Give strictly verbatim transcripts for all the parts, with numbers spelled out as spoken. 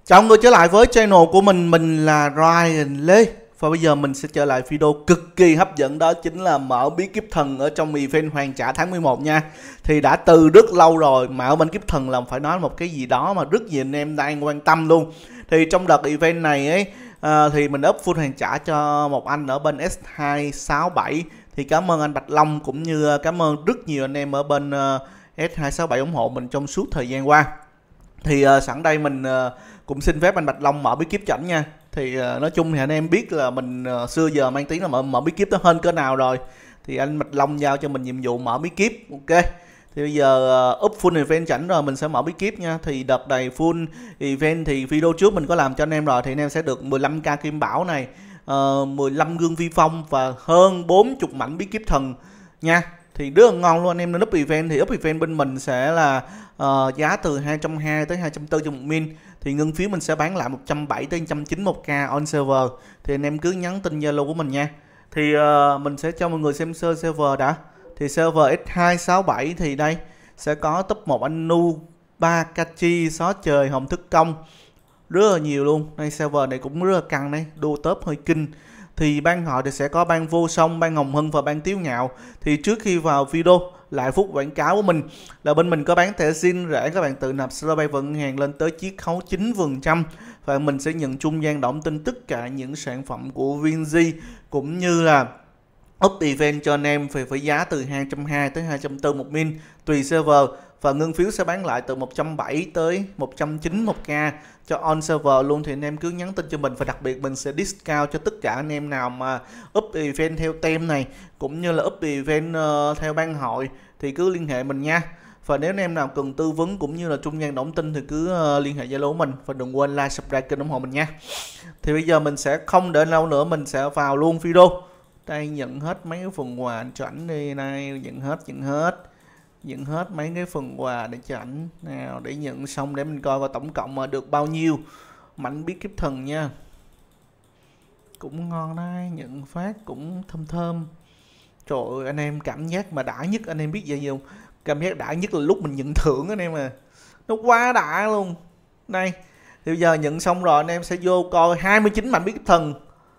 Chào mọi người trở lại với channel của mình, mình là Ryan Lê. Và bây giờ mình sẽ trở lại video cực kỳ hấp dẫn, đó chính là mở bí kíp thần ở trong event hoàn trả tháng mười một nha. Thì đã từ rất lâu rồi, mở bên kíp thần là phải nói một cái gì đó mà rất nhiều anh em đang quan tâm luôn. Thì trong đợt event này ấy, à, thì mình up full hoàn trả cho một anh ở bên S hai sáu bảy. Thì cảm ơn anh Bạch Long cũng như cảm ơn rất nhiều anh em ở bên uh, S hai sáu bảy ủng hộ mình trong suốt thời gian qua. Thì uh, sẵn đây mình uh, cũng xin phép anh Bạch Long mở bí kíp cho ảnh nha. Thì uh, nói chung thì anh em biết là mình uh, xưa giờ mang tiếng là mở, mở bí kíp nó hên cỡ nào rồi. Thì anh Bạch Long giao cho mình nhiệm vụ mở bí kíp. Ok. Thì bây giờ uh, up full event chảnh rồi mình sẽ mở bí kíp nha. Thì đợt này full event thì video trước mình có làm cho anh em rồi. Thì anh em sẽ được mười lăm k kim bảo này, uh, mười lăm gương vi phong và hơn bốn mươi mảnh bí kíp thần nha. Thì rất là ngon luôn anh em. Nên up event thì up event bên mình sẽ là uh, giá từ hai trăm hai mươi tới hai trăm bốn mươi cho một min. Thì ngân phiếu mình sẽ bán lại một trăm bảy mươi tới một trăm chín mươi một k on server. Thì anh em cứ nhắn tin Zalo của mình nha. Thì uh, mình sẽ cho mọi người xem sơ server đã. Thì server S hai sáu bảy thì đây sẽ có top một anh Nu, ba Kachi, Xó Trời, Hồng Thức Công, rất là nhiều luôn. Đây server này cũng rất là căng đấy, đua top hơi kinh. Thì ban họ thì sẽ có ban Vô Song, ban Hồng Hân và ban Tiếu Ngạo. Thì trước khi vào video lại phút quảng cáo của mình là bên mình có bán thẻ xin rẻ, các bạn tự nạp Slowbay vận hàng lên tới chiết khấu chín phần trăm và mình sẽ nhận trung gian động tin tất cả những sản phẩm của Vinzi cũng như là up event cho anh em về với giá từ hai trăm hai mươi tới hai trăm bốn mươi một min tùy server. Và ngân phiếu sẽ bán lại từ một trăm bảy mươi tới một trăm chín mươi một k cho on server luôn. Thì anh em cứ nhắn tin cho mình, và đặc biệt mình sẽ discount cho tất cả anh em nào mà up event theo tem này cũng như là up event uh, theo ban hội thì cứ liên hệ mình nha. Và nếu anh em nào cần tư vấn cũng như là trung gian động tin thì cứ uh, liên hệ Zalo mình, và đừng quên like, subscribe kênh ủng hộ mình nha. Thì bây giờ mình sẽ không đợi lâu nữa, mình sẽ vào luôn video. Đây, nhận hết mấy cái phần quà cho ảnh đi, này nhận hết nhận hết nhận hết mấy cái phần quà để cho ảnh nào, để nhận xong để mình coi vào tổng cộng mà được bao nhiêu mảnh bí kíp thần nha. Cũng ngon đấy, nhận phát cũng thơm thơm. Trời ơi anh em, cảm giác mà đã nhất anh em biết gì không? Cảm giác đã nhất là lúc mình nhận thưởng anh em à, nó quá đã luôn. Đây thì bây giờ nhận xong rồi anh em sẽ vô coi hai mươi chín mảnh bí kíp thần,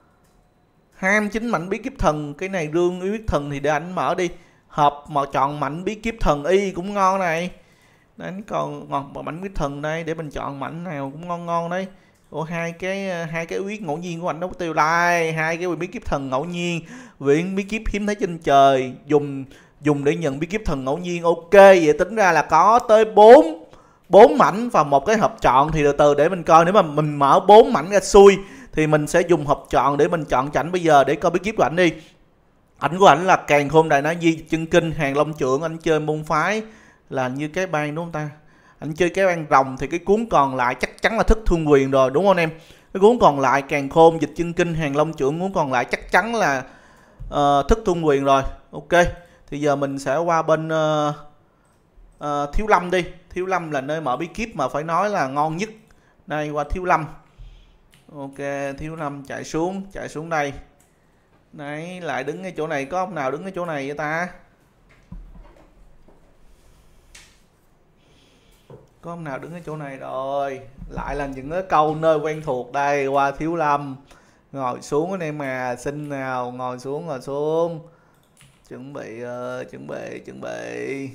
hai mươi chín mảnh bí kíp thần. Cái này rương bí kíp thần thì để anh mở đi. Hộp mà chọn mảnh bí kíp thần y cũng ngon này. Đấy, còn ngon mà mảnh bí kíp thần đây để mình chọn mảnh nào cũng ngon ngon đấy. Ủa, hai cái hai cái quyết ngẫu nhiên của anh đâu có tiêu đây, hai cái bí kíp thần ngẫu nhiên, viện bí kíp hiếm thấy trên trời, dùng dùng để nhận bí kíp thần ngẫu nhiên. Ok, vậy tính ra là có tới bốn bốn mảnh và một cái hộp chọn. Thì từ từ để mình coi, nếu mà mình mở bốn mảnh ra xui thì mình sẽ dùng hộp chọn để mình chọn cho ảnh. Bây giờ để coi bí kíp của ảnh đi. Ảnh của ảnh là Càn Khôn Đại Náo Di, Chân Kinh, Hàng Long Trưởng. Ảnh chơi môn phái là như cái ban đúng không ta? Ảnh chơi cái ban rồng thì cái cuốn còn lại chắc chắn là Thức Thương Quyền rồi đúng không em? Cái cuốn còn lại Càn Khôn, Dịch Chân Kinh, Hàng Long Trưởng, cuốn còn lại chắc chắn là uh, Thức Thương Quyền rồi. Ok, thì giờ mình sẽ qua bên uh, uh, Thiếu Lâm đi. Thiếu Lâm là nơi mở bí kíp mà phải nói là ngon nhất. Đây, qua Thiếu Lâm. Ok, Thiếu Lâm chạy xuống, chạy xuống đây. Đấy, lại đứng cái chỗ này, có ông nào đứng cái chỗ này vậy ta? Có ông nào đứng cái chỗ này rồi. Lại là những cái câu nơi quen thuộc. Đây, qua Thiếu Lâm. Ngồi xuống anh em à, xin nào, ngồi xuống, ngồi xuống. Chuẩn bị, uh, chuẩn bị, chuẩn bị.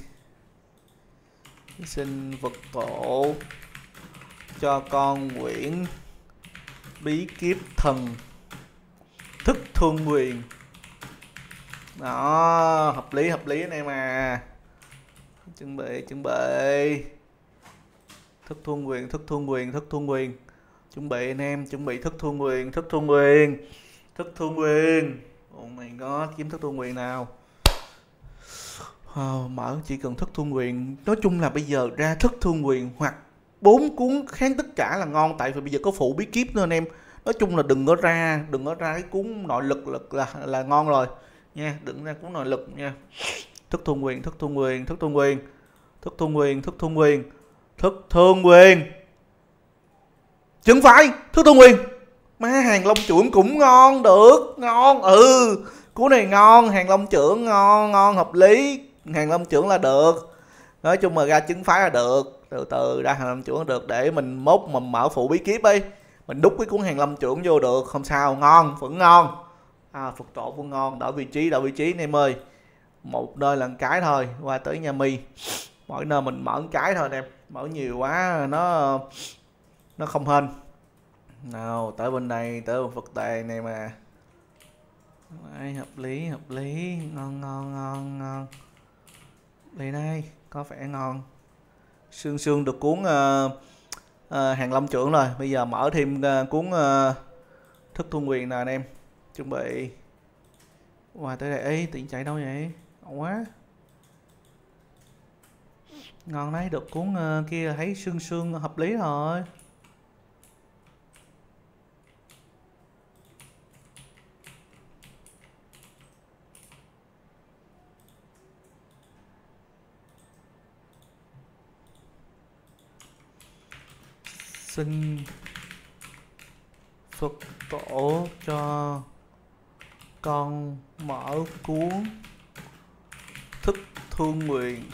Xin vật cổ cho con Nguyễn bí kíp thần Thức Thương Quyền. Đó, hợp lý hợp lý anh em à. Chuẩn bị chuẩn bị. Thức Thương Quyền, Thức Thương Quyền, Thức Thương Quyền. Chuẩn bị anh em, chuẩn bị Thức Thương Quyền, Thức Thương Quyền. Thức Thương Quyền. Oh my god, kiếm Thức Thương Quyền nào. Oh, mở chỉ cần Thức Thương Quyền. Nói chung là bây giờ ra Thức Thương Quyền hoặc bốn cuốn kháng tất cả là ngon, tại vì bây giờ có phụ bí kíp nữa anh em. Nói chung là đừng có ra, đừng có ra cái cuốn nội lực lực là là ngon rồi nha, đừng ra cuốn nội lực nha. Thức Thương Quyền, Thức Thương Quyền, Thức Thương Quyền, Thức Thương Quyền, Thức Thương Quyền, Thức Thương Quyền. Chứng phải Thức Thương Quyền. Má, Hàng Long Trưởng cũng ngon, được, ngon, ừ, cuốn này ngon, Hàng Long Trưởng ngon, ngon hợp lý, Hàng Long Trưởng là được. Nói chung mà ra trứng phái là được, từ từ ra hàng lâm trưởng được, để mình mốt mình mở phụ bí kíp ấy, mình đúc cái cuốn hàng lâm trưởng vô được, không sao, ngon, vẫn ngon. À, Phật tổ vẫn ngon, đổi vị trí, đổi vị trí anh em ơi. Một nơi là một cái thôi, qua tới nhà mi. Mỗi nơi mình mở một cái thôi anh em, mở nhiều quá nó nó không hên. Nào, tới bên này, tới bên Phật tề này mà. Đấy, hợp lý, hợp lý, ngon ngon ngon ngon. Đây đây, có vẻ ngon. Sương sương được cuốn uh, uh, hàng lâm trưởng rồi, bây giờ mở thêm uh, cuốn uh, thức thu quyền nè anh em. Chuẩn bị. Qua tới đây, ê, tiện chạy đâu vậy? Ngon quá. Ngon đấy, được cuốn uh, kia thấy sương sương hợp lý rồi. Xin Phật tổ cho con mở cuốn thức thương nguyện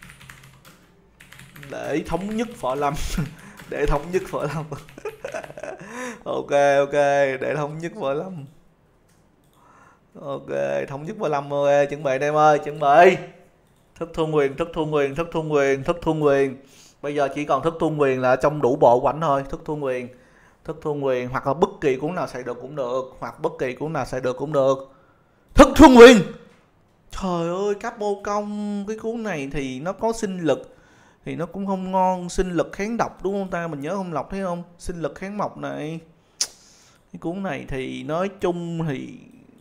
để thống nhất Võ Lâm. Để thống nhất Võ Lâm. Ok ok, để thống nhất Võ Lâm. Ok, thống nhất Võ Lâm. Ok, chuẩn bị em ơi, chuẩn bị. Thức thương quyền, thức thương quyền, thức thương quyền, thức thương quyền. Bây giờ chỉ còn thức thương quyền là trong đủ bộ của ảnh thôi. Thức thương quyền, thức thương quyền, hoặc là bất kỳ cuốn nào xài được cũng được, hoặc bất kỳ cuốn nào xài được cũng được. Thức thương quyền. Trời ơi, cáp bô công. Cái cuốn này thì nó có sinh lực thì nó cũng không ngon. Sinh lực kháng độc đúng không ta? Mình nhớ không lọc thấy không? Sinh lực kháng mộc này. Cái cuốn này thì nói chung thì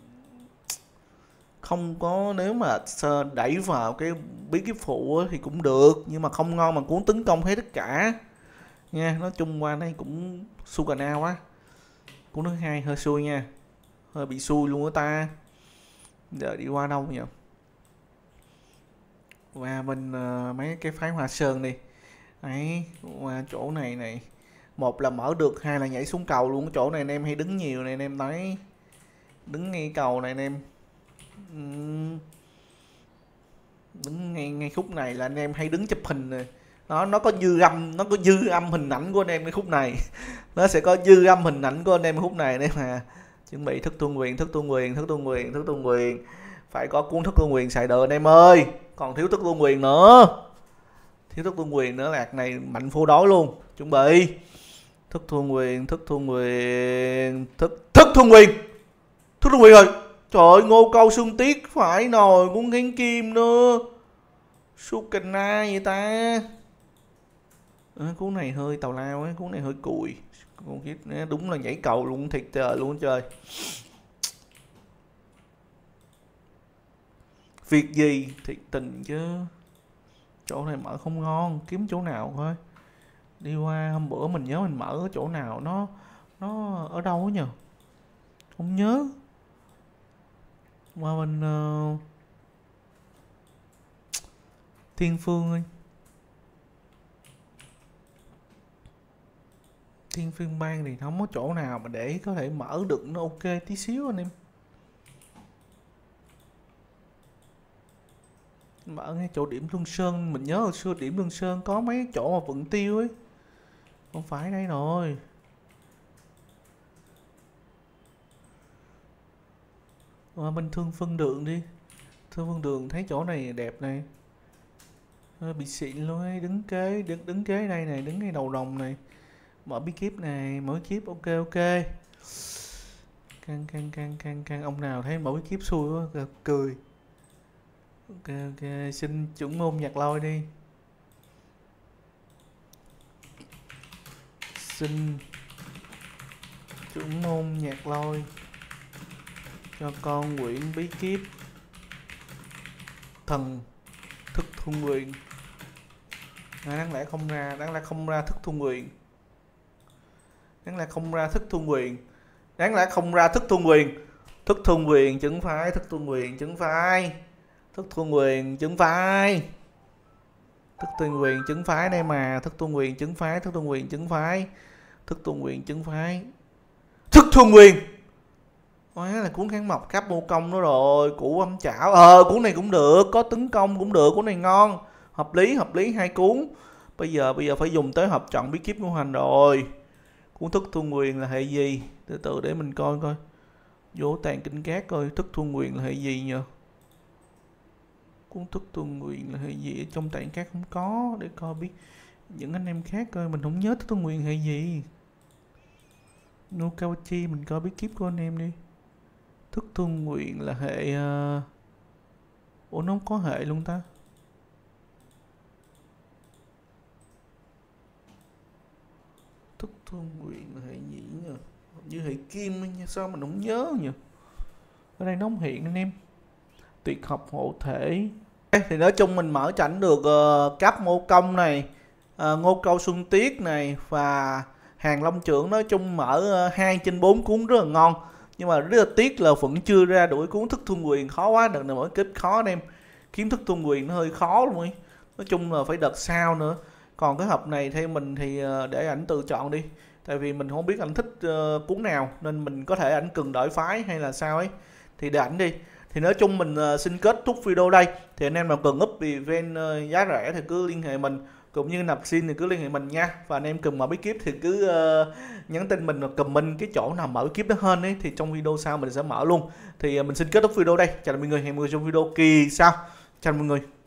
không có, nếu mà đẩy vào cái bí kíp phụ thì cũng được, nhưng mà không ngon mà cuốn tấn công hết tất cả nha. Nói chung qua đây cũng su cà na quá. Cuốn thứ hai hơi xui nha, hơi bị xui luôn á ta. Giờ đi qua đâu nhỉ? Qua bên uh, mấy cái phái Hoa Sơn đi. Đấy, qua chỗ này này. Một là mở được, hai là nhảy xuống cầu luôn. Chỗ này anh em hay đứng nhiều này anh em thấy. Đứng ngay cầu này anh em. Đứng ngay, ngay khúc này là anh em hay đứng chụp hình này. Nó nó có dư âm, nó có dư âm hình ảnh của anh em cái khúc này. Nó sẽ có dư âm hình ảnh của anh em khúc này đấy mà. Chuẩn bị thức tuân quyền, thức tuân quyền, thức tuân quyền, thức tuân quyền. Phải có cuốn thức tuân quyền xài được anh em ơi. Còn thiếu thức tuân quyền nữa. Thiếu thức tuân quyền nữa, lạc này mạnh phô đối luôn. Chuẩn bị. Thức tuân quyền, thức tuân quyền, thức thức tuân quyền. Thức tuân quyền rồi. Trời ơi, Ngô Câu Xương Tiết phải nồi cuốn kháng kim nữa. Sukana vậy ta. À, cuốn này hơi tào lao ấy, cuốn này hơi cùi. Con kiếp đúng là nhảy cầu luôn, thiệt trời luôn chơi. Việc gì thiệt tình chứ. Chỗ này mở không ngon, kiếm chỗ nào thôi. Đi qua hôm bữa mình nhớ mình mở ở chỗ nào nó nó ở đâu ấy nhờ. Không nhớ. Qua bên uh, Thiên Phương ơi. Thiên Phương Bang thì không có chỗ nào mà để có thể mở được nó ok tí xíu anh em. Mở ngay chỗ điểm Luân Sơn, mình nhớ hồi xưa điểm Luân Sơn có mấy chỗ mà vận tiêu ấy. Không phải đây rồi. Qua bên Thương Phân Đường đi. Thương Phân Đường thấy chỗ này đẹp này. À, bị xịn luôn ấy, đứng kế, đứng, đứng kế đây này, đứng ngay đầu đồng này. Mở bí kíp này, mở bí kíp, ok ok. Căng căng căng căng căng, ông nào thấy mở bí kíp xui quá, cười. Ok ok, xin chuẩn môn nhạc lôi đi. Xin chuẩn môn nhạc lôi cho con quyển bí kíp thần thức thu nguyện. À, đáng lẽ không ra, đáng lẽ không ra thức thu nguyện. Đáng lẽ không ra thức thu nguyện. Đáng lẽ không ra thức thu nguyện. Thức thu nguyện chứng phái, thức thu nguyện chứng phái. Thức thu nguyện chứng phái. Thức thu nguyện chứng phái đây mà, thức thu nguyện chứng phái, thức thu nguyện chứng phái. Thức thu nguyện chứng phái. Thức thu nguyện. Hóa là cuốn kháng mộc cáp mô công nữa rồi, củ âm chảo. Ờ cuốn này cũng được, có tấn công cũng được, cuốn này ngon. Hợp lý, hợp lý, hai cuốn. Bây giờ bây giờ phải dùng tới hợp trận bí kíp ngũ hành rồi. Cuốn thức thu nguyền là hệ gì? Từ từ để mình coi coi. Vỗ tàn kinh cát coi thức thu nguyền là hệ gì nhờ. Cuốn thức thu nguyền là hệ gì? Ở trong tàn cát không có. Để coi biết những anh em khác coi. Mình không nhớ thức thu nguyền hệ gì. Nô Kawachi mình coi bí kíp của anh em đi. Thức thu nguyện là hệ uh... ủa nó không có hệ luôn ta. Thức thu nguyện là hệ gì nhỉ? Như hệ kim nha, sao mình không nhớ nhỉ? Ở đây nó không hiện anh em. Tuyệt học hộ thể. Thì nói chung mình mở chảnh được uh, cáp Ngô Công này, uh, Ngô Câu Xuân Tiết này và Hàng Long Trưởng. Nói chung mở uh, hai trên bốn cuốn rất là ngon. Nhưng mà rất là tiếc là vẫn chưa ra đuổi cuốn thức thuần quyền, khó quá. Đợt này mỗi kết khó anh em, kiếm thức thuần quyền nó hơi khó luôn ấy. Nói chung là phải đợt sau nữa. Còn cái hộp này theo mình thì để ảnh tự chọn đi, tại vì mình không biết ảnh thích uh, cuốn nào, nên mình có thể ảnh cần đổi phái hay là sao ấy thì để ảnh đi. Thì nói chung mình uh, xin kết thúc video đây. Thì anh em nào cần up event uh, giá rẻ thì cứ liên hệ mình, cũng như nạp xin thì cứ liên hệ mình nha. Và anh em cần mở bí kíp thì cứ uh, nhắn tin mình hoặc comment cái chỗ nào mở bí kíp đó hơn ấy, thì trong video sau mình sẽ mở luôn. Thì uh, mình xin kết thúc video đây. Chào mọi người, hẹn mọi người trong video kỳ sau. Chào mọi người.